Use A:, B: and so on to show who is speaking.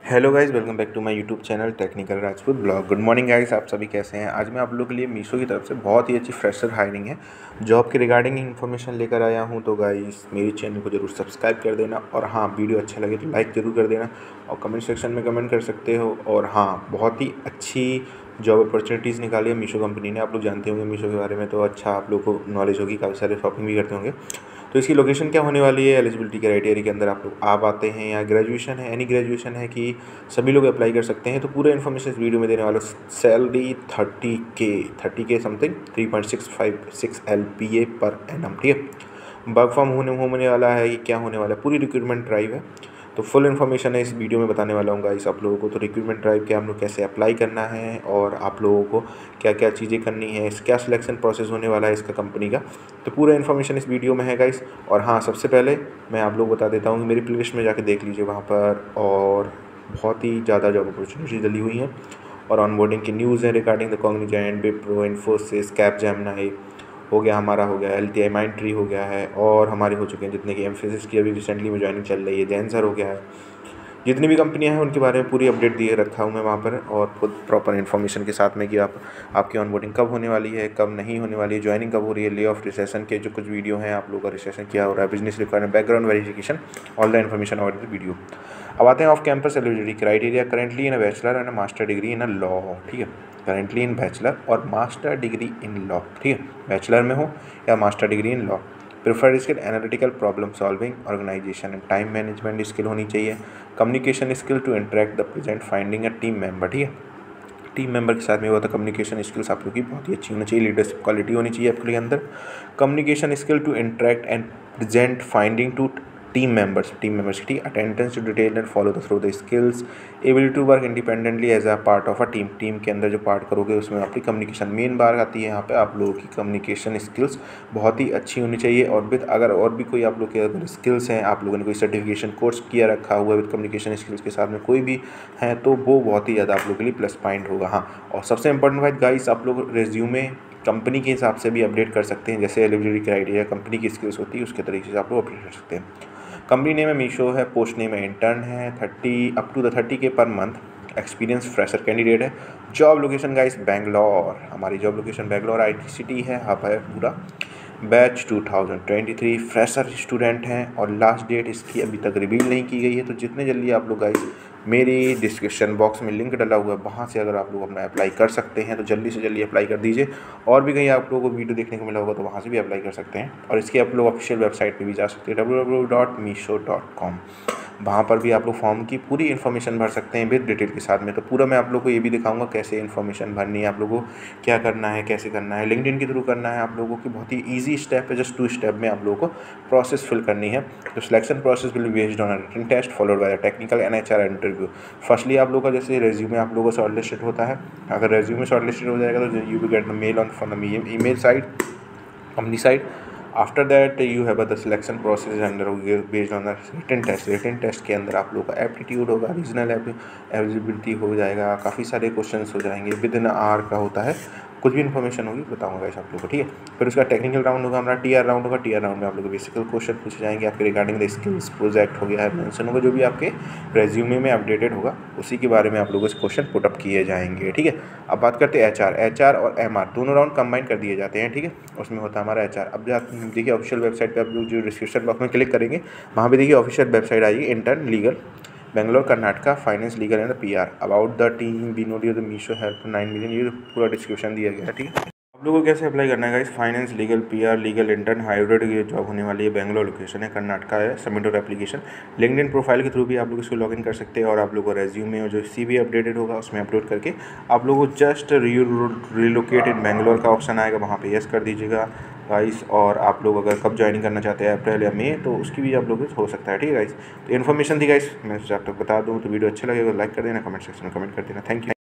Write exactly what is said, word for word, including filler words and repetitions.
A: Hello guys, welcome back to my YouTube channel technical Rajput blog. Good morning guys, आप सभी कैसे हैं। आज मैं आप लोगों के लिए मीशो की तरफ से बहुत ही अच्छी फ्रेशर हायरिंग है जॉब के रिगार्डिंग इन्फॉर्मेशन लेकर आया हूं। तो गाइस मेरे चैनल को जरूर सब्सक्राइब कर देना, और हाँ, वीडियो अच्छा लगे तो लाइक ज़रूर कर देना, और कमेंट सेक्शन में कमेंट कर सकते हो। और हाँ, बहुत ही अच्छी जॉब अपॉर्चुनिटीज़ निकाली है मीशो कंपनी ने। आप लोग जानते होंगे मीशो के बारे में, तो अच्छा आप लोग को नॉलेज होगी, काफ़ी सारे शॉपिंग भी करते होंगे। तो इसकी लोकेशन क्या होने वाली है, एलिजिबिलिटी क्राइटेरिया के अंदर आप लोग आप आते हैं या ग्रेजुएशन है, एनी ग्रेजुएशन है कि सभी लोग अप्लाई कर सकते हैं। तो पूरा इन्फॉर्मेशन इस वीडियो में देने वाला। Salary thirty K thirty K something three point six five six L P A per annum, ठीक है। वर्क फ्रॉम होने होने वाला है, ये क्या होने वाला है, पूरी रिक्रूटमेंट ड्राइव है। तो फुल इन्फॉर्मेशन है इस वीडियो में बताने वाला हूँ गाइस आप लोगों को। तो रिक्रूटमेंट ड्राइव क्या, हम लोग कैसे अप्लाई करना है, और आप लोगों को क्या क्या चीज़ें करनी है, इस क्या सिलेक्शन प्रोसेस होने वाला है इसका कंपनी का। तो पूरा इन्फॉर्मेशन इस वीडियो में है गाइस। और हाँ, सबसे पहले मैं आप लोग बता देता हूँ कि मेरी प्लेलिस्ट में जाके देख लीजिए वहाँ पर, और बहुत ही ज़्यादा जॉब अपॉर्चुनिटी डली हुई हैं, और ऑनबोर्डिंग की न्यूज़ है regarding the Cognizant, Wipro, Infosys, Capgemini हो गया, हमारा हो गया, L T I Mindtree हो गया है, और हमारे हो चुके हैं जितने की एम्फेसिस की अभी रिसेंटली में ज्वाइनिंग चल रही है, जेंसर हो गया है। जितनी भी कंपनियां हैं उनके बारे में पूरी अपडेट दिए रखा हूँ मैं वहाँ पर, और खुद प्रॉपर इन्फॉर्मेशन के साथ में कि आप आपकी ऑनबोर्डिंग कब होने वाली है, कब नहीं होने वाली है, ज्वाइनिंग कब हो रही है, ले ऑफ, रिसेशन के जो कुछ वीडियो हैं, आप लोगों का रिसेशन क्या हो रहा है, business requirement, background verification, all the information about the video. अब आते हैं off campus eligibility criteria. Currently in bachelor and master degree in a law, ठीक है। करेंटली इन बैचलर और मास्टर डिग्री इन लॉ, ठीक है, बैचलर में हो या master degree in law. Preferred skill analytical problem solving, organisation and time management skill होनी चाहिए। Communication skill to interact the present finding a team member, ठीक है। टीम मेंबर के साथ में वो तो कम्युनिकेशन स्किल्स आप लोग की बहुत ही अच्छी होनी चाहिए, लीडरशिप क्वालिटी होनी चाहिए आपके अंदर। Communication skill to interact and present finding to team members team members ठीक, attendance to detail and follow the through the skills, ability to work independently as a part of a team. Team के अंदर जो part करोगे उसमें आपकी communication main बात आती है। यहाँ पे आप लोगों की कम्युनिकेशन स्किल्स बहुत ही अच्छी होनी चाहिए। और विद अगर और भी कोई आप लोग के अगर स्किल्स हैं, आप लोगों ने कोई सर्टिफिकेशन कोर्स किया रखा हुआ है विद कम्युनिकेशन स्किल्स के साथ में कोई भी है, तो वो बहुत ही ज़्यादा आप लोग के लिए प्लस पॉइंट होगा। हाँ, और सबसे इंपॉर्टेंट बात गाइस, आप लोग रेज्यूमे कंपनी के हिसाब से भी अपडेट कर सकते हैं। जैसे एलिजिबिलिटी क्राइटेरिया कंपनी की स्किल्स होती है उसके तरीके से आप लोग अपडेट कर सकते हैं। कंपनी नेम है मीशो है, पोस्ट नेम है इंटर्न है, thirty up to the thirty K per month, experience fresher candidate है। जॉब लोकेशन गाइस बेंगलोर, हमारी job location Bangalore I T city है, हब है पूरा। Batch two thousand twenty three, fresher student हैं, और लास्ट डेट इसकी अभी तक रिवील नहीं की गई है। तो जितने जल्दी आप लोग गाइस, मेरी डिस्क्रिप्शन बॉक्स में लिंक डला हुआ है, वहाँ से अगर आप लोग अपना अप्लाई कर सकते हैं तो जल्दी से जल्दी अप्लाई कर दीजिए। और भी कहीं आप लोगों को वीडियो देखने को मिला होगा तो वहाँ से भी अप्लाई कर सकते हैं, और इसके आप लोग ऑफिशियल वेबसाइट पे भी जा सकते हैं, W W W dot Meesho dot com. वहाँ पर भी आप लोग फॉर्म की पूरी इन्फॉर्मेशन भर सकते हैं विद डिटेल के साथ में। तो पूरा मैं आप लोग को ये भी दिखाऊंगा कैसे इन्फॉर्मेशन भरनी है, आप लोगों को क्या करना है, कैसे करना है, लिंक्डइन के थ्रू करना है आप लोगों की। बहुत ही ईजी स्टेप है, जस्ट टू स्टेप में आप लोगों को प्रोसेस फिल करनी है। तो selection process will be based on a written test followed by technical and H R interview. Firstly आप लोगों का जैसे रेज्यूमे आप लोगों को शॉर्टलिस्टेड होता है, अगर रेज्यूमे शॉर्टलिस्टेड हो जाएगा तो you will get the mail on from the email side, company side. After that you have the selection process under based on the written test. Written test के अंदर आप लोग का एप्टीट्यूड होगा, रीजनल एलिजिबिलिटी हो जाएगा, काफ़ी सारे क्वेश्चंस हो जाएंगे, विद इन आवर का होता है। कुछ भी इन्फॉर्मेशन होगी बताऊंगा गाइस आप लोगों को, ठीक है। फिर उसका टेक्निकल राउंड होगा, हमारा टी आर राउंड होगा। टी आर राउंड में आप लोग को बेसिकल क्वेश्चन पूछे जाएंगे आपके रिगार्डिंग द स्किल्स, प्रोजेक्ट हो गया है, मेंशन होगा, जो भी आपके रेज्यूमे में अपडेटेड होगा उसी के बारे में आप लोगों से क्वेश्चन पुटअप किए जाएंगे, ठीक है। अब बात करते हैं एच आर। एच आर और एम आर दोनों राउंड कंबाइन कर दिए जाते हैं, ठीक है। उसमें होता है हमारा एच आर। अब देखिए ऑफिशियल वेबसाइट पर आप लोग जो डिस्क्रिप्शन बॉक्स में क्लिक करेंगे वहाँ पर देखिए ऑफिशियल वेबसाइट आएगी, intern legal Bangalore Karnataka finance legal and P R. About the team be note the Meesho help nine million, ये पूरा डिस्क्रिप्शन दिया गया है, ठीक है। आप लोगों को कैसे अप्लाई करना है guys, finance legal P R legal intern hybrid ये जॉब होने वाली है, बेंगलोर लोकेशन है, कर्नाटका है। सबमिट और एप्लीकेशन लिंक्डइन प्रोफाइल के थ्रू भी आप लोग इसको लॉगिन कर सकते हैं, और आप लोगों को रेज्यूमे और जो सी वी अपडेटेड होगा उसमें अपलोड करके आप लोगों को जस्ट रिलोकेट इन बेंगलोर का ऑप्शन आएगा, वहाँ पे यस कर दीजिएगा गाइस। और आप लोग अगर कब ज्वाइनिंग करना चाहते हैं, अप्रैल या मई, तो उसकी भी आप लोग हो सकता है, ठीक है गाइस। तो इन्फॉर्मेशन थी गाइस, मैं जब तक बता दूँ। तो वीडियो अच्छा लगेगा लाइक कर देना, कमेंट सेक्शन में कमेंट कर देना। Thank you.